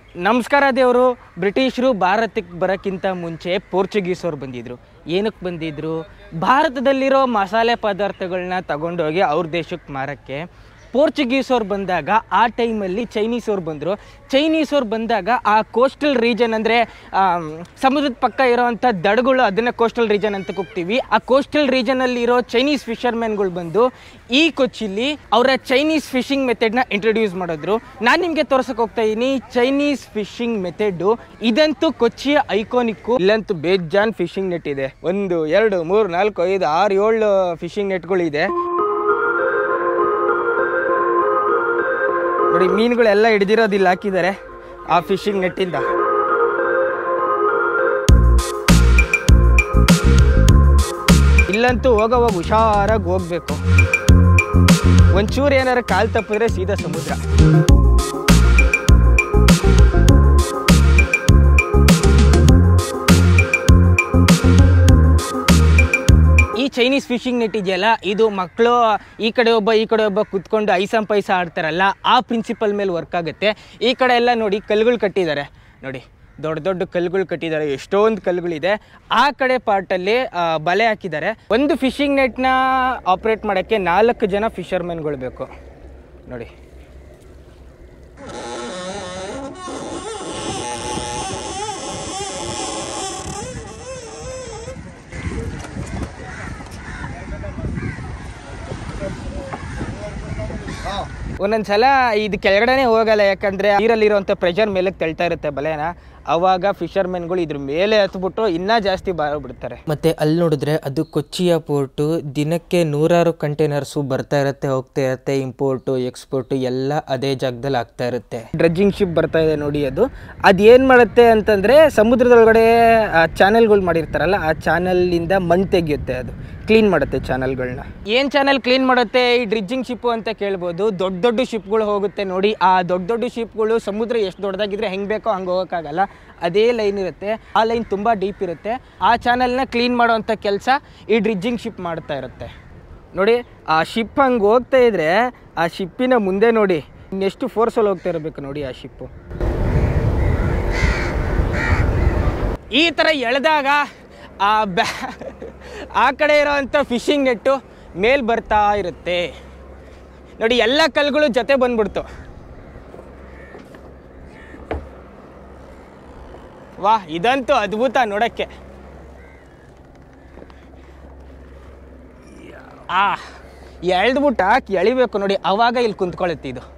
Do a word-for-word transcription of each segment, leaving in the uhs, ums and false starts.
ನಮಸ್ಕಾರ ದೇವರು. ಬ್ರಿಟಿಷರು ಭಾರತಕ್ಕೆ ಬರೋಕ್ಕಿಂತ ಮುಂಚೆ ಪೋರ್ಚುಗೀಸರು ಬಂದಿದ್ದರು. ಏನಕ್ಕೆ ಬಂದಿದ್ದರು? ಭಾರತದಲ್ಲಿರೋ ಮಸಾಲೆ ಪದಾರ್ಥಗಳನ್ನ ತಗೊಂಡೋಗಿ ಅವ್ರ ದೇಶಕ್ಕೆ ಮಾರೋಕ್ಕೆ. ಪೋರ್ಚುಗೀಸವ್ರು ಬಂದಾಗ ಆ ಟೈಮಲ್ಲಿ ಚೈನೀಸವ್ರು ಬಂದರು. ಚೈನೀಸವ್ರು ಬಂದಾಗ ಆ ಕೋಸ್ಟಲ್ ರೀಜನ್ ಅಂದರೆ ಸಮುದ್ರದ ಪಕ್ಕ ಇರೋವಂಥ ದಡಗಳು, ಅದನ್ನು ಕೋಸ್ಟಲ್ ರೀಜನ್ ಅಂತ ಕೂಗ್ತೀವಿ. ಆ ಕೋಸ್ಟಲ್ ರೀಜನಲ್ಲಿ ಇರೋ ಚೈನೀಸ್ ಫಿಷರ್ಮ್ಯಾನ್ಗಳು ಬಂದು ಈ ಕೊಚ್ಚಿಲಿ ಅವರ ಚೈನೀಸ್ ಫಿಶಿಂಗ್ ಮೆಥಡ್ನ ಇಂಟ್ರೊಡ್ಯೂಸ್ ಮಾಡಿದ್ರು. ನಾನು ನಿಮಗೆ ತೋರ್ಸಕ್ಕೆ ಹೋಗ್ತಾ ಇದ್ದೀನಿ ಚೈನೀಸ್ ಫಿಶಿಂಗ್ ಮೆಥಡು. ಇದಂತೂ ಕೊಚ್ಚಿಯ ಐಕಾನಿಕ್ಕು. ಇಲ್ಲಂತೂ ಬೇಜಾನ್ ಫಿಶಿಂಗ್ ನೆಟ್ ಇದೆ. ಒಂದು ಎರಡು ಮೂರು ನಾಲ್ಕು ಐದು ಆರು ಏಳು ಫಿಶಿಂಗ್ ನೆಟ್ಗಳಿದೆ ನೋಡಿ. ಮೀನುಗಳೆಲ್ಲ ಹಿಡಿದಿರೋದಿಲ್ಲ ಹಾಕಿದ್ದಾರೆ ಆ ಫಿಶಿಂಗ್ ನೆಟ್ಟಿಂದ. ಇಲ್ಲಂತೂ ಹೋಗೋವಾಗ ಹುಷಾರಾಗಿ ಹೋಗ್ಬೇಕು. ಒಂಚೂರು ಏನಾರು ಕಾಲು ತಪ್ಪಿದ್ರೆ ಸೀದಾ ಸಮುದ್ರ. ಈ ಚೈನೀಸ್ ಫಿಶಿಂಗ್ ನೆಟ್ ಇದೆಯಲ್ಲ, ಇದು ಮಕ್ಕಳು ಈ ಕಡೆ ಒಬ್ಬ ಈ ಕಡೆ ಒಬ್ಬ ಕುತ್ಕೊಂಡು ಐಸಂ ಪೈಸ ಆಡ್ತಾರಲ್ಲ, ಆ ಪ್ರಿನ್ಸಿಪಲ್ ಮೇಲೆ ವರ್ಕ್ ಆಗುತ್ತೆ. ಈ ಕಡೆ ಎಲ್ಲ ನೋಡಿ ಕಲ್ಲುಗಳು ಕಟ್ಟಿದ್ದಾರೆ ನೋಡಿ, ದೊಡ್ಡ ದೊಡ್ಡ ಕಲ್ಲುಗಳು ಕಟ್ಟಿದ್ದಾರೆ, ಎಷ್ಟೊಂದು ಕಲ್ಲುಗಳಿದೆ. ಆ ಕಡೆ ಪಾರ್ಟಲ್ಲಿ ಬಲೆ ಹಾಕಿದ್ದಾರೆ. ಒಂದು ಫಿಶಿಂಗ್ ನೆಟ್ನ ಆಪ್ರೇಟ್ ಮಾಡೋಕ್ಕೆ ನಾಲ್ಕು ಜನ ಫಿಶರ್ಮೆನ್ಗಳು ಬೇಕು ನೋಡಿ. ಒಂದೊಂದ್ಸಲ ಇದು ಕೆಳಗಡೆನೇ ಹೋಗಲ್ಲ, ಯಾಕಂದರೆ ನೀರಲ್ಲಿರುವಂಥ ಪ್ರೆಷರ್ ಮೇಲೆ ತಳ್ತಾ ಇರುತ್ತೆ ಬಲೆನ. ಆವಾಗ ಫಿಶರ್ಮೆನ್ಗಳು ಇದ್ರ ಮೇಲೆ ಹತ್ಬಿಟ್ಟು ಇನ್ನೂ ಜಾಸ್ತಿ ಬಾರೋಗ್ಬಿಡ್ತಾರೆ. ಮತ್ತು ಅಲ್ಲಿ ನೋಡಿದ್ರೆ ಅದು ಕೊಚ್ಚಿಯ ಪೋರ್ಟು. ದಿನಕ್ಕೆ ನೂರಾರು ಕಂಟೈನರ್ಸು ಬರ್ತಾ ಇರುತ್ತೆ, ಹೋಗ್ತಾ ಇರುತ್ತೆ. ಇಂಪೋರ್ಟು ಎಕ್ಸ್ಪೋರ್ಟು ಎಲ್ಲ ಅದೇ ಜಾಗದಲ್ಲಿ ಆಗ್ತಾ ಇರುತ್ತೆ. ಡ್ರೆಡ್ಜಿಂಗ್ ಶಿಪ್ ಬರ್ತಾ ಇದೆ ನೋಡಿ. ಅದು ಅದು ಏನು ಮಾಡುತ್ತೆ ಅಂತಂದರೆ ಸಮುದ್ರದೊಳಗಡೆ ಚಾನೆಲ್ಗಳು ಮಾಡಿರ್ತಾರಲ್ಲ, ಆ ಚಾನಲಿಂದ ಮಣ್ಣು ತೆಗೆಯುತ್ತೆ. ಅದು ಕ್ಲೀನ್ ಮಾಡುತ್ತೆ ಚಾನಲ್ಗಳನ್ನ. ಏನು ಚಾನಲ್ ಕ್ಲೀನ್ ಮಾಡುತ್ತೆ ಈ ಡ್ರಿಡ್ಜಿಂಗ್ ಶಿಪ್ಪು ಅಂತ ಕೇಳ್ಬೋದು. ದೊಡ್ಡ ದೊಡ್ಡ ಶಿಪ್ಗಳು ಹೋಗುತ್ತೆ ನೋಡಿ. ಆ ದೊಡ್ಡ ದೊಡ್ಡ ಶಿಪ್ಗಳು ಸಮುದ್ರ ಎಷ್ಟು ದೊಡ್ಡದಾಗಿದ್ರೆ ಹೆಂಗೆ ಬೇಕೋ ಹಂಗೆ ಹೋಗೋಕ್ಕಾಗಲ್ಲ, ಅದೇ ಲೈನ್ ಇರುತ್ತೆ. ಆ ಲೈನ್ ತುಂಬ ಡೀಪ್ ಇರುತ್ತೆ. ಆ ಚಾನಲ್ನ ಕ್ಲೀನ್ ಮಾಡೋವಂಥ ಕೆಲಸ ಈ ಡ್ರಿಡ್ಜಿಂಗ್ ಶಿಪ್ ಮಾಡ್ತಾ ಇರುತ್ತೆ ನೋಡಿ. ಆ ಶಿಪ್ ಹಂಗೆ ಹೋಗ್ತಾ ಇದ್ರೆ ಆ ಶಿಪ್ಪಿನ ಮುಂದೆ ನೋಡಿ ಇನ್ನೆಷ್ಟು ಫೋರ್ಸಲ್ಲಿ ಹೋಗ್ತಾ ಇರಬೇಕು ನೋಡಿ ಆ ಶಿಪ್ಪು. ಈ ಥರ ಎಳೆದಾಗ ಆ ಬ್ಯಾ ಆ ಕಡೆ ಇರೋವಂಥ ಫಿಶಿಂಗ್ ನೆಟ್ಟು ಮೇಲೆ ಬರ್ತಾ ಇರುತ್ತೆ ನೋಡಿ. ಎಲ್ಲ ಕಲ್ಲುಗಳು ಜೊತೆ ಬಂದ್ಬಿಡ್ತು. ವಾಹ್, ಇದಂತೂ ಅದ್ಭುತ ನೋಡೋಕ್ಕೆ. ಆ ಎಳ್ದ್ಬಿಟ್ಟು ಹಾಕಿ ಎಳಿಬೇಕು ನೋಡಿ, ಆವಾಗ ಇಲ್ಲಿ ಕುಂತ್ಕೊಳ್ಳುತ್ತೆ ಇದು.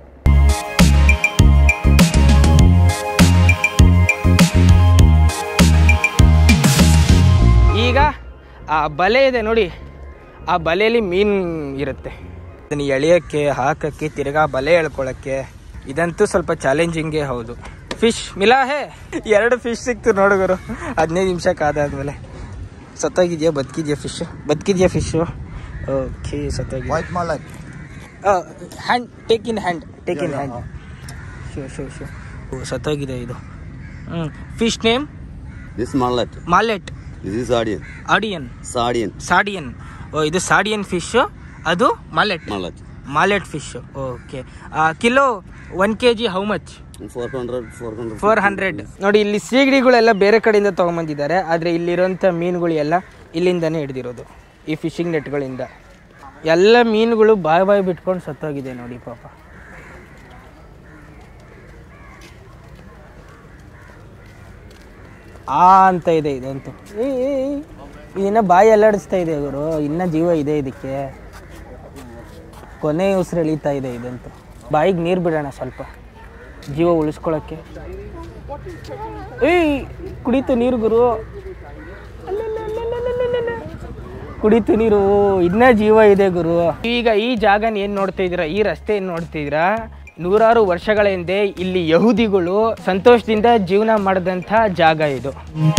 ಈಗ ಆ ಬಲೆ ಇದೆ ನೋಡಿ, ಆ ಬಲೆಯಲ್ಲಿ ಮೀನು ಇರುತ್ತೆ. ಅದನ್ನು ಎಳೆಯೋಕ್ಕೆ, ಹಾಕೋಕ್ಕೆ, ತಿರ್ಗಾ ಬಲೆ ಎಳ್ಕೊಳ್ಳೋಕ್ಕೆ ಇದಂತೂ ಸ್ವಲ್ಪ ಚಾಲೆಂಜಿಂಗೇ ಹೌದು. ಫಿಶ್ ಮಿಲಾ ಹೇ, ಎರಡು ಫಿಶ್ ಸಿಕ್ತು ನೋಡುಗರು ಹದಿನೈದು ನಿಮಿಷಕ್ಕೆ ಆದಾದ್ಮೇಲೆ. ಸತ್ತೋಗಿದೆಯಾ ಬದುಕಿದೆಯಾ fish? ಬದುಕಿದೆಯಾ fish? Okay, ಸತ್ತೋಗಿದೆ. Hand take in hand take in hand show show show ಸತ್ತೋಗಿದೆ ಇದು. ಹ್ಞೂ, fish name this ಮಾಲೆಟ್. ಮಾಲೆಟ್. This is Sardian. ಆಡಿಯನ್. Sardian. ಸಾಡಿಯನ್. ಓ, ಇದು ಸಾಡಿಯನ್ ಫಿಶ್, ಅದು ಮಾಲೆಟ್. Mallet. ಮಾಲೆಟ್ fish. Okay. Kilo one K G how much? four hundred, four hundred. Four hundred. ನೋಡಿ, ಇಲ್ಲಿ ಸೀಗಡಿಗಳೆಲ್ಲ ಬೇರೆ ಕಡೆಯಿಂದ ತೊಗೊಂಬಂದಿದ್ದಾರೆ, ಆದರೆ ಇಲ್ಲಿರೋಂಥ ಮೀನುಗಳು ಎಲ್ಲ ಇಲ್ಲಿಂದನೇ ಹಿಡ್ದಿರೋದು, ಈ ಫಿಶಿಂಗ್ ನೆಟ್ಗಳಿಂದ. ಎಲ್ಲ ಮೀನುಗಳು ಬಾಯಿ ಬಾಯಿ ಬಿಟ್ಕೊಂಡು ಸತ್ತೋಗಿದೆ ನೋಡಿ ಪಾಪ. ಆ ಅಂತ ಇದೆ ಇದಂತೂ. ಇನ್ನೂ ಬಾಯಿ ಅಲ್ಲಾಡಿಸ್ತಾ ಇದೆ ಗುರು, ಇನ್ನೂ ಜೀವ ಇದೆ ಇದಕ್ಕೆ. ಕೊನೆ ಉಸಿರು ಎಳೀತಾ ಇದೆ ಇದಂತೂ. ಬಾಯಿಗೆ ನೀರು ಬಿಡೋಣ ಸ್ವಲ್ಪ ಜೀವ ಉಳಿಸ್ಕೊಳ್ಳೋಕ್ಕೆ. ಏಯ್, ಕುಡಿತು ನೀರು ಗುರು, ಕುಡಿತು ನೀರು, ಇನ್ನೂ ಜೀವ ಇದೆ ಗುರು. ಈಗ ಈ ಜಾಗನ ಏನು ನೋಡ್ತಾ ಇದ್ದೀರಾ, ಈ ರಸ್ತೆ ಏನು ನೋಡ್ತಿದ್ದೀರಾ, ನೂರಾರು ವರ್ಷಗಳ ಹಿಂದೆ ಇಲ್ಲಿ ಯಹೂದಿಗಳು ಸಂತೋಷದಿಂದ ಜೀವನ ಮಾಡಿದಂಥ ಜಾಗ ಇದು.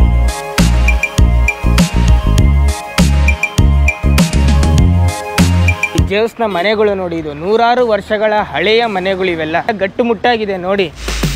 ಜೇವ್ಸ್ನ ಮನೆಗಳು ನೋಡಿ, ಇದು ನೂರಾರು ವರ್ಷಗಳ ಹಳೆಯ ಮನೆಗಳು. ಇವೆಲ್ಲ ಗಟ್ಟುಮುಟ್ಟಾಗಿದೆ ನೋಡಿ.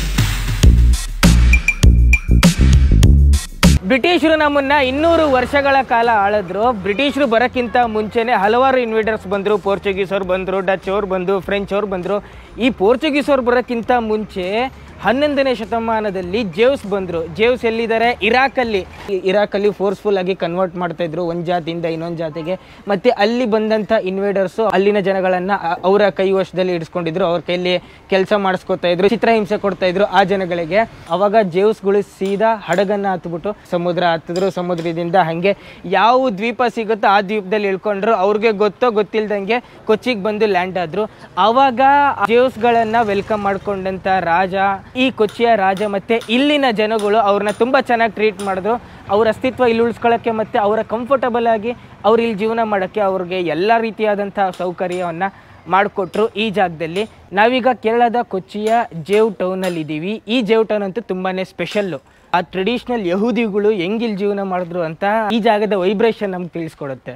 ಬ್ರಿಟಿಷರು ನಮ್ಮನ್ನ ಇನ್ನೂರು ವರ್ಷಗಳ ಕಾಲ ಆಳಿದ್ರು. ಬ್ರಿಟಿಷರು ಬರೋಕ್ಕಿಂತ ಮುಂಚೆನೆ ಹಲವಾರು ಇನ್ವೇಡರ್ಸ್ ಬಂದರು. ಪೋರ್ಚುಗೀಸ್ ಅವ್ರು ಬಂದರು, ಡಚ್ ಅವ್ರು ಬಂದರು, ಫ್ರೆಂಚ್ ಅವ್ರು ಬಂದರು. ಈ ಪೋರ್ಚುಗೀಸ್ ಅವ್ರು ಬರೋಕ್ಕಿಂತ ಮುಂಚೆ ಹನ್ನೊಂದನೇ ಶತಮಾನದಲ್ಲಿ ಜೇವ್ಸ್ ಬಂದರು. ಜೇವ್ಸ್ ಎಲ್ಲಿದ್ದಾರೆ? ಇರಾಕಲ್ಲಿ. ಇರಾಕಲ್ಲಿ ಫೋರ್ಸ್ಫುಲ್ ಆಗಿ ಕನ್ವರ್ಟ್ ಮಾಡ್ತಾ ಇದ್ರು ಒಂದು ಜಾತಿಯಿಂದ ಇನ್ನೊಂದು ಜಾತಿಗೆ. ಮತ್ತು ಅಲ್ಲಿ ಬಂದಂಥ ಇನ್ವೇಡರ್ಸು ಅಲ್ಲಿನ ಜನಗಳನ್ನು ಅವರ ಕೈ ವಶದಲ್ಲಿ ಇಡಿಸ್ಕೊಂಡಿದ್ರು, ಅವ್ರ ಕೈಯಲ್ಲಿ ಕೆಲಸ ಮಾಡಿಸ್ಕೊತಾ ಇದ್ರು, ಚಿತ್ರಹಿಂಸೆ ಕೊಡ್ತಾ ಇದ್ರು ಆ ಜನಗಳಿಗೆ. ಅವಾಗ ಜೇವ್ಸ್ಗಳು ಸೀದಾ ಹಡಗನ್ನು ಹತ್ಬಿಟ್ಟು ಸಮುದ್ರ ಹತ್ತಿದ್ರು. ಸಮುದ್ರದಿಂದ ಹಾಗೆ ಯಾವ ದ್ವೀಪ ಸಿಗುತ್ತೋ ಆ ದ್ವೀಪದಲ್ಲಿ ಇಳ್ಕೊಂಡ್ರು. ಅವ್ರಿಗೆ ಗೊತ್ತೋ ಗೊತ್ತಿಲ್ದಂಗೆ ಕೊಚ್ಚಿಗೆ ಬಂದು ಲ್ಯಾಂಡ್ ಆದ್ರು. ಆವಾಗ ಜೇವ್ಸ್ಗಳನ್ನು ವೆಲ್ಕಮ್ ಮಾಡ್ಕೊಂಡಂಥ ರಾಜ, ಈ ಕೊಚ್ಚಿಯ ರಾಜ ಮತ್ತು ಇಲ್ಲಿನ ಜನಗಳು ಅವ್ರನ್ನ ತುಂಬ ಚೆನ್ನಾಗಿ ಟ್ರೀಟ್ ಮಾಡಿದ್ರು. ಅವ್ರ ಅಸ್ತಿತ್ವ ಇಲ್ಲಿ ಉಳಿಸ್ಕೊಳ್ಳೋಕ್ಕೆ ಮತ್ತು ಅವರ ಕಂಫರ್ಟಬಲ್ ಆಗಿ ಅವ್ರು ಇಲ್ಲಿ ಜೀವನ ಮಾಡೋಕ್ಕೆ ಅವ್ರಿಗೆ ಎಲ್ಲ ರೀತಿಯಾದಂಥ ಸೌಕರ್ಯವನ್ನು ಮಾಡಿಕೊಟ್ರು ಈ ಜಾಗದಲ್ಲಿ. ನಾವೀಗ ಕೇರಳದ ಕೊಚ್ಚಿಯ ಜೇವ್ ಟೌನಲ್ಲಿ ಇದ್ದೀವಿ. ಈ ಜೇವ್ ಟೌನ್ ಅಂತೂ ತುಂಬಾ ಸ್ಪೆಷಲ್ಲು. ಆ ಟ್ರೆಡಿಷ್ನಲ್ ಯಹೂದಿಗಳು ಹೆಂಗಿಲ್ಲಿ ಜೀವನ ಮಾಡಿದ್ರು ಅಂತ ಈ ಜಾಗದ ವೈಬ್ರೇಷನ್ ನಮ್ಗೆ ತಿಳಿಸ್ಕೊಡುತ್ತೆ.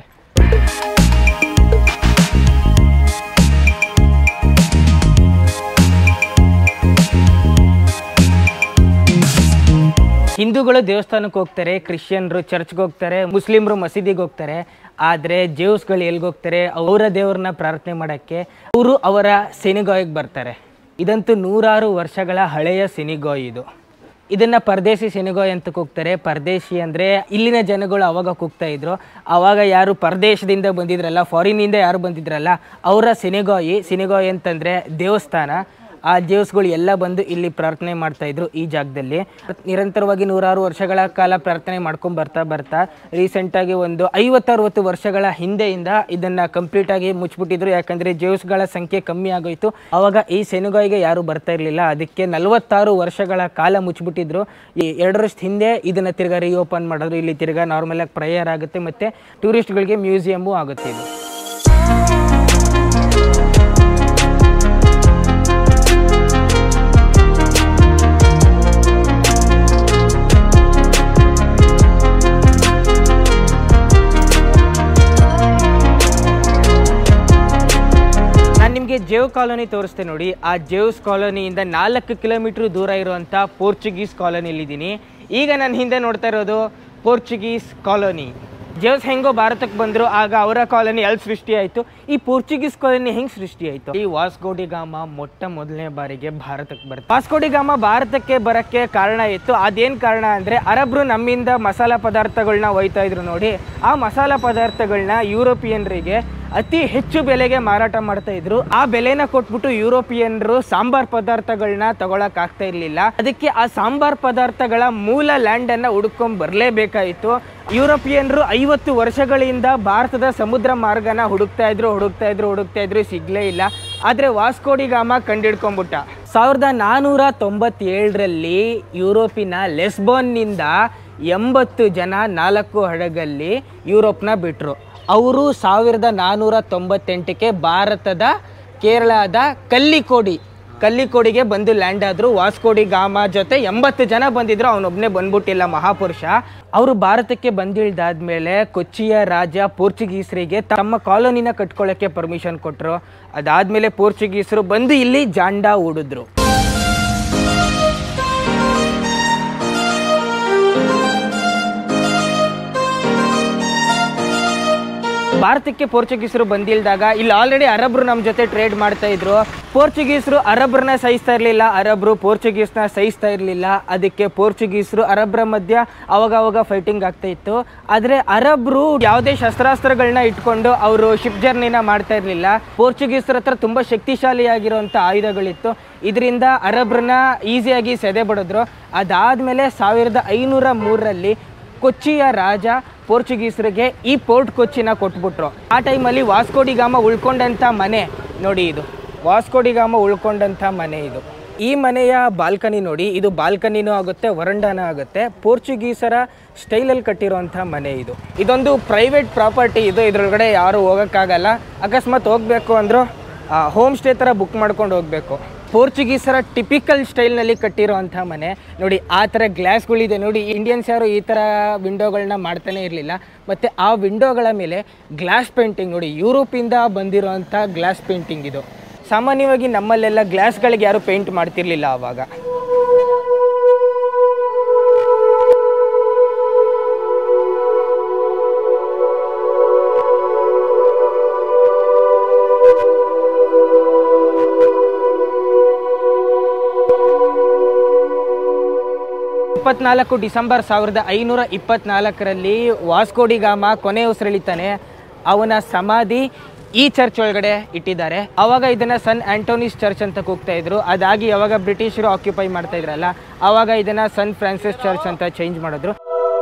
ಹಿಂದೂಗಳು ದೇವಸ್ಥಾನಕ್ಕೆ ಹೋಗ್ತಾರೆ, ಕ್ರಿಶ್ಚಿಯನ್ರು ಚರ್ಚ್ಗೆ ಹೋಗ್ತಾರೆ, ಮುಸ್ಲಿಮ್ರು ಮಸೀದಿಗೆ ಹೋಗ್ತಾರೆ. ಆದರೆ ಜೇವ್ಸ್ಗಳು ಎಲ್ಲಿಗೆ ಹೋಗ್ತಾರೆ? ಅವರ ದೇವ್ರನ್ನ ಪ್ರಾರ್ಥನೆ ಮಾಡೋಕ್ಕೆ ಅವರು ಅವರ ಸಿನಿಗಾಯಿಗೆ ಬರ್ತಾರೆ. ಇದಂತೂ ನೂರಾರು ವರ್ಷಗಳ ಹಳೆಯ ಸಿನಿಗಾಯ್ ಇದು. ಇದನ್ನು ಪರದೇಶಿ ಸಿನಿಗಾಯ್ ಅಂತ ಕೂಗ್ತಾರೆ. ಪರದೇಶಿ ಅಂದರೆ ಇಲ್ಲಿನ ಜನಗಳು ಅವಾಗ ಕೂಗ್ತಾ ಇದ್ರು. ಆವಾಗ ಯಾರು ಪರದೇಶದಿಂದ ಬಂದಿದ್ರಲ್ಲ, ಫಾರಿನಿಂದ ಯಾರು ಬಂದಿದ್ರಲ್ಲ, ಅವರ ಸಿನಿಗಾಯಿ. ಸಿನಿಗಾಯ್ ಅಂತಂದರೆ ದೇವಸ್ಥಾನ. ಆ ಜೇವ್ಸ್ಗಳು ಎಲ್ಲ ಬಂದು ಇಲ್ಲಿ ಪ್ರಾರ್ಥನೆ ಮಾಡ್ತಾಯಿದ್ರು ಈ ಜಾಗದಲ್ಲಿ. ನಿರಂತರವಾಗಿ ನೂರಾರು ವರ್ಷಗಳ ಕಾಲ ಪ್ರಾರ್ಥನೆ ಮಾಡ್ಕೊಂಡು ಬರ್ತಾ ಬರ್ತಾ ರೀಸೆಂಟಾಗಿ ಒಂದು ಐವತ್ತರವತ್ತು ವರ್ಷಗಳ ಹಿಂದೆಯಿಂದ ಇದನ್ನು ಕಂಪ್ಲೀಟಾಗಿ ಮುಚ್ಚಿಬಿಟ್ಟಿದ್ರು. ಯಾಕಂದರೆ ಜೇವ್ಸ್ಗಳ ಸಂಖ್ಯೆ ಕಮ್ಮಿ ಆಗೋಯಿತು. ಆವಾಗ ಈ ಸೆನುಗಾಯಿಗೆ ಯಾರೂ ಬರ್ತಾ ಇರಲಿಲ್ಲ. ಅದಕ್ಕೆ ನಲವತ್ತಾರು ವರ್ಷಗಳ ಕಾಲ ಮುಚ್ಚಿಬಿಟ್ಟಿದ್ರು. ಈ ಎರಡು ವರ್ಷದ ಹಿಂದೆ ಇದನ್ನು ತಿರ್ಗಾ ರೀಓಪನ್ ಮಾಡಿದ್ರು. ಇಲ್ಲಿ ತಿರ್ಗಾ ನಾರ್ಮಲಾಗಿ ಪ್ರೇಯರ್ ಆಗುತ್ತೆ ಮತ್ತು ಟೂರಿಸ್ಟ್ಗಳಿಗೆ ಮ್ಯೂಸಿಯಮ್ಮು ಆಗುತ್ತೆ ಇದು. ನಿಮಗೆ ಜೇವ್ ಕಾಲೋನಿ ತೋರಿಸ್ತೆ ನೋಡಿ. ಆ ಜೇವ್ಸ್ ಕಾಲೋನಿಯಿಂದ ನಾಲ್ಕು ಕಿಲೋಮೀಟರ್ ದೂರ ಇರುವಂಥ ಪೋರ್ಚುಗೀಸ್ ಕಾಲೋನಿಲಿದ್ದೀನಿ. ಈಗ ನಾನು ಹಿಂದೆ ನೋಡ್ತಾ ಇರೋದು ಪೋರ್ಚುಗೀಸ್ ಕಾಲೋನಿ. ಜೇವ್ಸ್ ಹೆಂಗೋ ಭಾರತಕ್ಕೆ ಬಂದರು, ಆಗ ಅವರ ಕಾಲೋನಿ ಎಲ್ಲಿ ಸೃಷ್ಟಿ ಆಯಿತು, ಈ ಪೋರ್ಚುಗೀಸ್ ಕಾಲೋನಿ ಹೆಂಗೆ ಸೃಷ್ಟಿ ಆಯಿತು? ಈ ವಾಸ್ಕೋ ಡಿ ಗಾಮ ಮೊಟ್ಟ ಮೊದಲನೇ ಬಾರಿಗೆ ಭಾರತಕ್ಕೆ ಬರುತ್ತೆ. ವಾಸ್ಕೋ ಡಿ ಗಾಮ ಭಾರತಕ್ಕೆ ಬರೋಕ್ಕೆ ಕಾರಣ ಇತ್ತು. ಅದೇನು ಕಾರಣ ಅಂದರೆ ಅರಬ್ರು ನಮ್ಮಿಂದ ಮಸಾಲ ಪದಾರ್ಥಗಳನ್ನ ಒಯ್ತಾ ಇದ್ರು ನೋಡಿ. ಆ ಮಸಾಲ ಪದಾರ್ಥಗಳನ್ನ ಯುರೋಪಿಯನ್ರಿಗೆ ಅತಿ ಹೆಚ್ಚು ಬೆಲೆಗೆ ಮಾರಾಟ ಮಾಡ್ತಾ ಇದ್ರು. ಆ ಬೆಲೆನ ಕೊಟ್ಬಿಟ್ಟು ಯುರೋಪಿಯನ್ರು ಸಾಂಬಾರ್ ಪದಾರ್ಥಗಳನ್ನ ತಗೊಳಕ್ ಆಗ್ತಾ ಇರ್ಲಿಲ್ಲ. ಅದಕ್ಕೆ ಆ ಸಾಂಬಾರ್ ಪದಾರ್ಥಗಳ ಮೂಲ ಲ್ಯಾಂಡ್ ಅನ್ನ ಹುಡ್ಕೊಂಡ್ ಬರ್ಲೇಬೇಕಾಯಿತು. ಯುರೋಪಿಯನ್ರು ಐವತ್ತು ವರ್ಷಗಳಿಂದ ಭಾರತದ ಸಮುದ್ರ ಮಾರ್ಗನ ಹುಡುಕ್ತಾ ಇದ್ರು ಹುಡುಕ್ತಾ ಇದ್ರು ಹುಡುಕ್ತಾ ಇದ್ರು ಸಿಗ್ಲೇ ಇಲ್ಲ. ಆದ್ರೆ ವಾಸ್ಕೋ ಡಿ ಗಾಮ ಕಂಡಿಡ್ಕೊಂಡ್ಬಿಟ್ಟ. ಸಾವಿರದ ನಾನೂರ ತೊಂಬತ್ತೇಳರಲ್ಲಿ ಯುರೋಪಿನ ಲೆಸ್ಬೋನ್ನಿಂದ ಎಂಬತ್ತು ಜನ ನಾಲ್ಕು ಹಡಗಲ್ಲಿ ಯುರೋಪ್ನ ಬಿಟ್ರು. ಅವರು ಸಾವಿರದ ನಾನ್ನೂರ ತೊಂಬತ್ತೆಂಟಕ್ಕೆ ಭಾರತದ ಕೇರಳದ ಕಲ್ಲಿಕೋಡಿ ಕಲ್ಲಿಕೋಡಿಗೆ ಬಂದು ಲ್ಯಾಂಡ್ ಆದರು. ವಾಸ್ಕೋ ಡಿ ಗಾಮ ಜೊತೆ ಎಂಬತ್ತು ಜನ ಬಂದಿದ್ರು, ಅವನೊಬ್ಬನೇ ಬಂದ್ಬಿಟ್ಟಿಲ್ಲ, ಮಹಾಪುರುಷ. ಅವರು ಭಾರತಕ್ಕೆ ಬಂದಿಳ್ದಾದ್ಮೇಲೆ ಕೊಚ್ಚಿಯ ರಾಜ ಪೋರ್ಚುಗೀಸರಿಗೆ ತಮ್ಮ ಕಾಲೋನಿನ ಕಟ್ಕೊಳ್ಳೋಕ್ಕೆ ಪರ್ಮಿಷನ್ ಕೊಟ್ಟರು. ಅದಾದಮೇಲೆ ಪೋರ್ಚುಗೀಸರು ಬಂದು ಇಲ್ಲಿ ಜಾಂಡಾ ಹೂಡಿದ್ರು. ಭಾರತಕ್ಕೆ ಪೋರ್ಚುಗೀಸರು ಬಂದಿಲ್ದಾಗ ಇಲ್ಲಿ ಆಲ್ರೆಡಿ ಅರಬ್ರು ನಮ್ಮ ಜೊತೆ ಟ್ರೇಡ್ ಮಾಡ್ತಾ ಇದ್ರು. ಪೋರ್ಚುಗೀಸರು ಅರಬ್ರನ್ನ ಸಹಿಸ್ತಾ ಇರಲಿಲ್ಲ, ಅರಬ್ರು ಪೋರ್ಚುಗೀಸ್ನ ಸಹಿಸ್ತಾ ಇರಲಿಲ್ಲ. ಅದಕ್ಕೆ ಪೋರ್ಚುಗೀಸರು ಅರಬ್ರ ಮಧ್ಯ ಅವಾಗ ಅವಾಗ ಫೈಟಿಂಗ್ ಆಗ್ತಾ ಇತ್ತು. ಆದರೆ ಅರಬ್ರು ಯಾವುದೇ ಶಸ್ತ್ರಾಸ್ತ್ರಗಳನ್ನ ಇಟ್ಕೊಂಡು ಅವರು ಶಿಪ್ ಜರ್ನಿನ ಮಾಡ್ತಾ ಇರಲಿಲ್ಲ. ಪೋರ್ಚುಗೀಸರ ಹತ್ರ ತುಂಬ ಶಕ್ತಿಶಾಲಿಯಾಗಿರುವಂಥ ಆಯುಧಗಳಿತ್ತು. ಇದರಿಂದ ಅರಬ್ರನ್ನ ಈಸಿಯಾಗಿ ಸೆದೆ ಬಡಿದ್ರು. ಅದಾದಮೇಲೆ ಸಾವಿರದ ಐನೂರ ಮೂರರಲ್ಲಿ ಕೊಚ್ಚಿಯ ರಾಜ ಪೋರ್ಚುಗೀಸರಿಗೆ ಈ ಪೋರ್ಟ್ ಕೊಚ್ಚಿನ ಕೊಟ್ಬಿಟ್ರು. ಆ ಟೈಮಲ್ಲಿ ವಾಸ್ಕೋ ಡಿ ಗಾಮ ಉಳ್ಕೊಂಡಂಥ ಮನೆ ನೋಡಿ, ಇದು ವಾಸ್ಕೋ ಡಿ ಗಾಮ ಉಳ್ಕೊಂಡಂಥ ಮನೆ ಇದು. ಈ ಮನೆಯ ಬಾಲ್ಕನಿ ನೋಡಿ, ಇದು ಬಾಲ್ಕನಿನೂ ಆಗುತ್ತೆ, ವರಂಡಾನೂ ಆಗುತ್ತೆ. ಪೋರ್ಚುಗೀಸರ ಸ್ಟೈಲಲ್ಲಿ ಕಟ್ಟಿರೋಂಥ ಮನೆ ಇದು. ಇದೊಂದು ಪ್ರೈವೇಟ್ ಪ್ರಾಪರ್ಟಿ ಇದು, ಇದರೊಳಗಡೆ ಯಾರು ಹೋಗೋಕ್ಕಾಗಲ್ಲ. ಅಕಸ್ಮಾತ್ ಹೋಗಬೇಕು ಅಂದರೂ ಹೋಮ್ ಸ್ಟೇ ಥರ ಬುಕ್ ಮಾಡ್ಕೊಂಡು ಹೋಗಬೇಕು. ಪೋರ್ಚುಗೀಸರ ಟಿಪಿಕಲ್ ಸ್ಟೈಲ್ನಲ್ಲಿ ಕಟ್ಟಿರೋ ಅಂಥ ಮನೆ ನೋಡಿ. ಆ ಥರ ಗ್ಲಾಸ್ಗಳಿದೆ ನೋಡಿ. ಇಂಡಿಯನ್ಸ್ ಯಾರು ಈ ಥರ ವಿಂಡೋಗಳನ್ನ ಮಾಡ್ತಾನೆ ಇರಲಿಲ್ಲ. ಮತ್ತು ಆ ವಿಂಡೋಗಳ ಮೇಲೆ ಗ್ಲಾಸ್ ಪೇಂಟಿಂಗ್ ನೋಡಿ, ಯುರೋಪಿಂದ ಬಂದಿರೋ ಅಂಥ ಗ್ಲಾಸ್ ಪೇಂಟಿಂಗ್ ಇದು. ಸಾಮಾನ್ಯವಾಗಿ ನಮ್ಮಲ್ಲೆಲ್ಲ ಗ್ಲಾಸ್ಗಳಿಗೆ ಯಾರು ಪೇಂಟ್ ಮಾಡ್ತಿರ್ಲಿಲ್ಲ ಆವಾಗ. ಇಪ್ಪತ್ನಾಲ್ಕು ಡಿಸೆಂಬರ್ ಸಾವಿರದ ಐನೂರ ಇಪ್ಪತ್ನಾಲ್ಕರಲ್ಲಿ ವಾಸ್ಕೋಡಿ ಗಾಮ ಕೊನೆ ಉಸಿರೆಳಿತಾನೆ. ಅವನ ಸಮಾಧಿ ಈ ಚರ್ಚ್ ಒಳಗಡೆ ಇಟ್ಟಿದ್ದಾರೆ. ಅವಾಗ ಇದನ್ನ ಸನ್ ಆಂಟೋನಿಸ್ ಚರ್ಚ್ ಅಂತ ಕೂಗ್ತಾ ಇದ್ರು. ಅದಾಗಿ ಯಾವಾಗ ಬ್ರಿಟಿಷರು ಆಕ್ಯುಪೈ ಮಾಡ್ತಾ ಇದ್ರಲ್ಲ ಅವಾಗ ಇದನ್ನ ಸನ್ ಫ್ರಾನ್ಸಿಸ್ ಚರ್ಚ್ ಅಂತ ಚೇಂಜ್ ಮಾಡಿದ್ರು.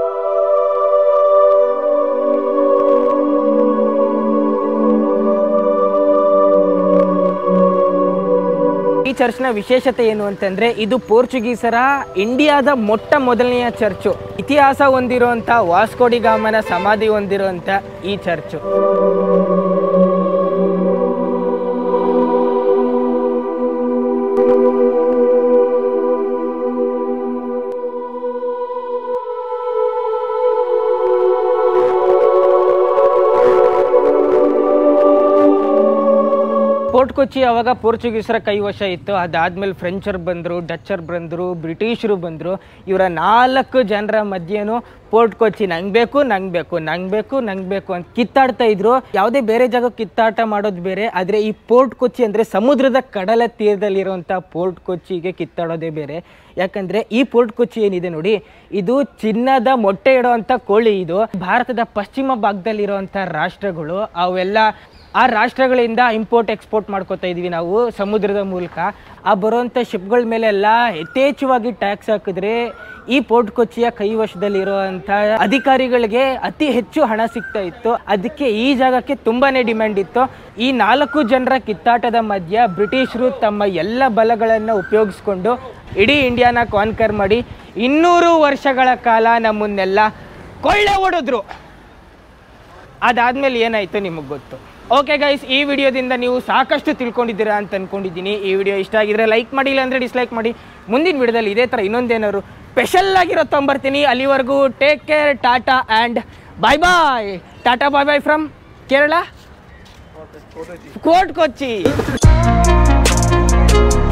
ಈ ಚರ್ಚ್ನ ವಿಶೇಷತೆ ಏನು ಅಂತಂದ್ರೆ ಇದು ಪೋರ್ಚುಗೀಸರ ಇಂಡಿಯಾದ ಮೊಟ್ಟ ಮೊದಲನೆಯ ಚರ್ಚು. ಇತಿಹಾಸ ಹೊಂದಿರುವಂತ ವಾಸ್ಕೋಡಿ ಗಾಮನ ಸಮಾಧಿ ಹೊಂದಿರುವಂತ ಈ ಚರ್ಚು. ಫೋರ್ಟ್ ಕೊಚ್ಚಿ ಅವಾಗ ಪೋರ್ಚುಗೀಸರ ಕೈವಶ ಇತ್ತು. ಅದಾದ್ಮೇಲೆ ಫ್ರೆಂಚರು ಬಂದರು, ಡಚ್ಚರು ಬಂದರು, ಬ್ರಿಟಿಷರು ಬಂದರು. ಇವರ ನಾಲ್ಕು ಜನರ ಮಧ್ಯೆನೂ ಫೋರ್ಟ್ ಕೊಚ್ಚಿ ನಂಗೆ ಬೇಕು ನಂಗೆ ಬೇಕು ನಂಗೆ ಬೇಕು ನಂಗೆ ಬೇಕು ಅಂತ ಕಿತ್ತಾಡ್ತಾ ಇದ್ರು. ಯಾವುದೇ ಬೇರೆ ಜಾಗ ಕಿತ್ತಾಟ ಮಾಡೋದು ಬೇರೆ, ಆದರೆ ಈ ಫೋರ್ಟ್ ಕೊಚ್ಚಿ ಅಂದರೆ ಸಮುದ್ರದ ಕಡಲ ತೀರದಲ್ಲಿರುವಂಥ ಫೋರ್ಟ್ ಕೊಚ್ಚಿಗೆ ಕಿತ್ತಾಡೋದೇ ಬೇರೆ. ಯಾಕಂದರೆ ಈ ಫೋರ್ಟ್ ಕೊಚ್ಚಿ ಏನಿದೆ ನೋಡಿ, ಇದು ಚಿನ್ನದ ಮೊಟ್ಟೆ ಇಡುವಂಥ ಕೋಳಿ. ಇದು ಭಾರತದ ಪಶ್ಚಿಮ ಭಾಗದಲ್ಲಿರುವಂಥ ರಾಷ್ಟ್ರಗಳು ಅವೆಲ್ಲ ಆ ರಾಷ್ಟ್ರಗಳಿಂದ ಇಂಪೋರ್ಟ್ ಎಕ್ಸ್ಪೋರ್ಟ್ ಮಾಡ್ಕೋತಾ ಇದೀವಿ ನಾವು ಸಮುದ್ರದ ಮೂಲಕ. ಆ ಬರುವಂಥ ಶಿಪ್ಗಳ ಮೇಲೆಲ್ಲ ಯಥೇಚ್ಛವಾಗಿ ಟ್ಯಾಕ್ಸ್ ಹಾಕಿದ್ರೆ ಈ ಫೋರ್ಟ್ ಕೊಚ್ಚಿಯ ಕೈವಶದಲ್ಲಿರುವಂಥ ಅಧಿಕಾರಿಗಳಿಗೆ ಅತಿ ಹೆಚ್ಚು ಹಣ ಸಿಗ್ತಾ ಇತ್ತು. ಅದಕ್ಕೆ ಈ ಜಾಗಕ್ಕೆ ತುಂಬಾನೇ ಡಿಮ್ಯಾಂಡ್ ಇತ್ತು. ಈ ನಾಲ್ಕು ಜನರ ಕಿತ್ತಾಟದ ಮಧ್ಯ ಬ್ರಿಟಿಷರು ತಮ್ಮ ಎಲ್ಲ ಬಲಗಳನ್ನು ಉಪಯೋಗಿಸ್ಕೊಂಡು ಇಡೀ ಇಂಡಿಯಾನ ಕಾನ್ಕರ್ ಮಾಡಿ ಇನ್ನೂರು ವರ್ಷಗಳ ಕಾಲ ನಮ್ಮನ್ನೆಲ್ಲ ಕೊಳ್ಳೆ ಹೊಡೆದ್ರು. ಅದಾದ್ಮೇಲೆ ಏನಾಯ್ತು ನಿಮಗೆ ಗೊತ್ತು. ಓಕೆ ಗೈಸ್, ಈ ವಿಡಿಯೋದಿಂದ ನೀವು ಸಾಕಷ್ಟು ತಿಳ್ಕೊಂಡಿದ್ದೀರಾ ಅಂತ ಅನ್ಕೊಂಡಿದ್ದೀನಿ. ಈ ವಿಡಿಯೋ ಇಷ್ಟ ಆಗಿದ್ರೆ ಲೈಕ್ ಮಾಡಿ, ಇಲ್ಲ ಅಂದರೆ ಡಿಸ್ಲೈಕ್ ಮಾಡಿ. ಮುಂದಿನ ವಿಡಿಯೋದಲ್ಲಿ ಇದೇ ಥರ ಇನ್ನೊಂದೇನಾದ್ರು ಸ್ಪೆಷಲ್ ಆಗಿರೋ ತೊಂಬರ್ತೀನಿ. ಅಲ್ಲಿವರೆಗೂ take care, tata and bye bye. Tata bye bye from Kerala, fort Kochi.